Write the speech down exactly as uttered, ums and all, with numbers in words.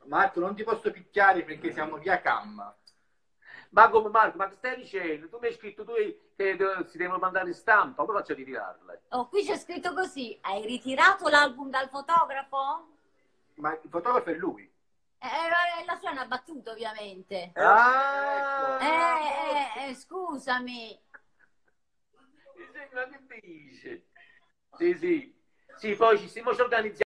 Marco, non ti posso picchiare perché siamo via cam. Ma come Marco, ma che stai dicendo? Tu mi hai scritto tu che si devono mandare in stampa, come faccio a ritirarle? Oh, qui c'è scritto così, hai ritirato l'album dal fotografo? Ma il fotografo è lui. Eh, la sua è una battuta, ovviamente. Ah! Eh, eh, eh, scusami. Ma che dice? Sì, sì. Sì, poi ci stiamo organizzando.